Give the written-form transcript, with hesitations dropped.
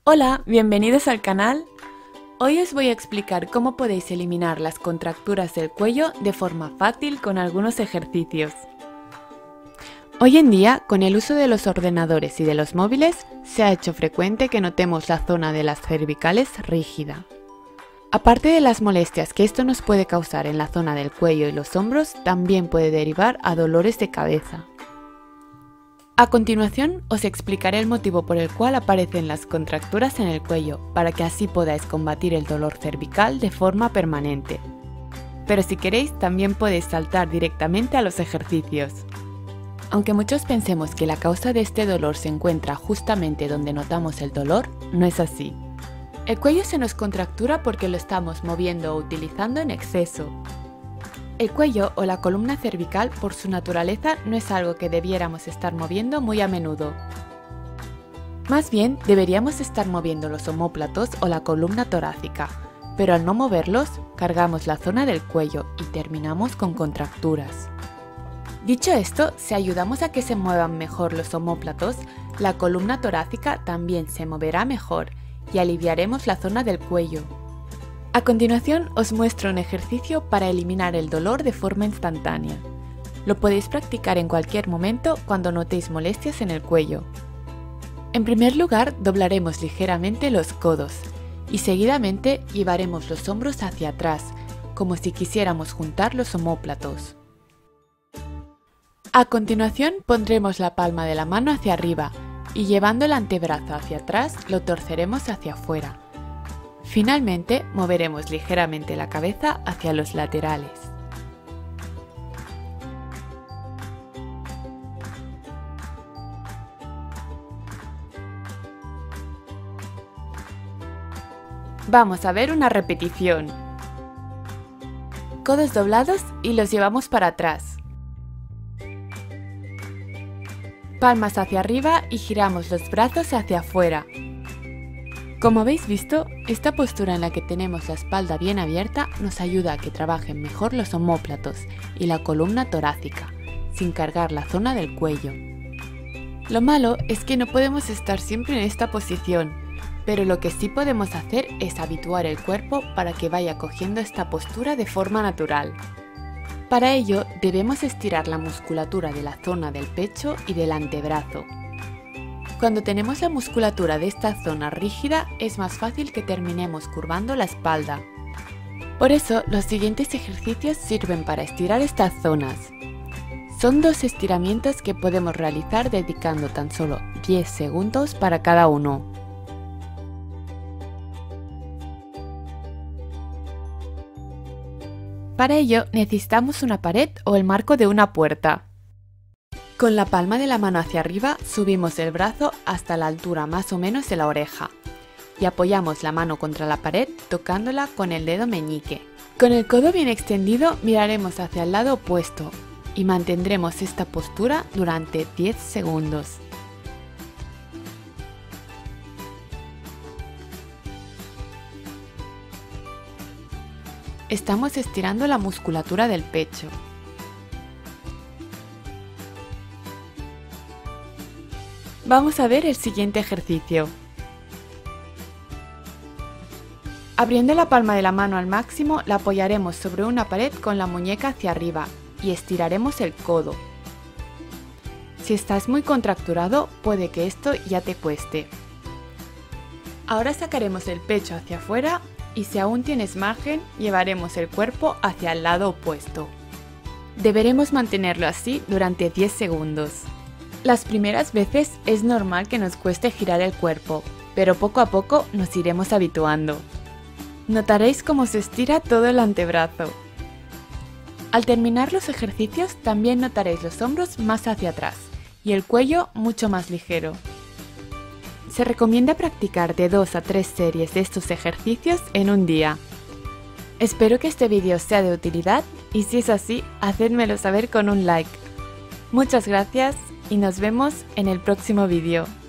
Hola, bienvenidos al canal. Hoy os voy a explicar cómo podéis eliminar las contracturas del cuello de forma fácil con algunos ejercicios. Hoy en día, con el uso de los ordenadores y de los móviles, se ha hecho frecuente que notemos la zona de las cervicales rígida. Aparte de las molestias que esto nos puede causar en la zona del cuello y los hombros, también puede derivar a dolores de cabeza. A continuación os explicaré el motivo por el cual aparecen las contracturas en el cuello, para que así podáis combatir el dolor cervical de forma permanente. Pero si queréis también podéis saltar directamente a los ejercicios. Aunque muchos pensemos que la causa de este dolor se encuentra justamente donde notamos el dolor, no es así. El cuello se nos contractura porque lo estamos moviendo o utilizando en exceso. El cuello o la columna cervical por su naturaleza no es algo que debiéramos estar moviendo muy a menudo. Más bien deberíamos estar moviendo los omóplatos o la columna torácica, pero al no moverlos cargamos la zona del cuello y terminamos con contracturas. Dicho esto, si ayudamos a que se muevan mejor los omóplatos, la columna torácica también se moverá mejor y aliviaremos la zona del cuello. A continuación os muestro un ejercicio para eliminar el dolor de forma instantánea. Lo podéis practicar en cualquier momento cuando notéis molestias en el cuello. En primer lugar, doblaremos ligeramente los codos y seguidamente llevaremos los hombros hacia atrás, como si quisiéramos juntar los omóplatos. A continuación pondremos la palma de la mano hacia arriba y llevando el antebrazo hacia atrás lo torceremos hacia afuera. Finalmente, moveremos ligeramente la cabeza hacia los laterales. Vamos a ver una repetición. Codos doblados y los llevamos para atrás. Palmas hacia arriba y giramos los brazos hacia afuera. Como habéis visto, esta postura en la que tenemos la espalda bien abierta nos ayuda a que trabajen mejor los omóplatos y la columna torácica, sin cargar la zona del cuello. Lo malo es que no podemos estar siempre en esta posición, pero lo que sí podemos hacer es habituar el cuerpo para que vaya cogiendo esta postura de forma natural. Para ello, debemos estirar la musculatura de la zona del pecho y del antebrazo. Cuando tenemos la musculatura de esta zona rígida, es más fácil que terminemos curvando la espalda. Por eso, los siguientes ejercicios sirven para estirar estas zonas. Son 2 estiramientos que podemos realizar dedicando tan solo 10 segundos para cada uno. Para ello, necesitamos una pared o el marco de una puerta. Con la palma de la mano hacia arriba subimos el brazo hasta la altura más o menos de la oreja y apoyamos la mano contra la pared tocándola con el dedo meñique. Con el codo bien extendido miraremos hacia el lado opuesto y mantendremos esta postura durante 10 segundos. Estamos estirando la musculatura del pecho. Vamos a ver el siguiente ejercicio. Abriendo la palma de la mano al máximo, la apoyaremos sobre una pared con la muñeca hacia arriba y estiraremos el codo. Si estás muy contracturado, puede que esto ya te cueste. Ahora sacaremos el pecho hacia afuera y si aún tienes margen, llevaremos el cuerpo hacia el lado opuesto. Deberemos mantenerlo así durante 10 segundos. Las primeras veces es normal que nos cueste girar el cuerpo, pero poco a poco nos iremos habituando. Notaréis cómo se estira todo el antebrazo. Al terminar los ejercicios también notaréis los hombros más hacia atrás y el cuello mucho más ligero. Se recomienda practicar de 2 a 3 series de estos ejercicios en un día. Espero que este vídeo sea de utilidad y si es así, hacedmelo saber con un like. Muchas gracias y nos vemos en el próximo vídeo.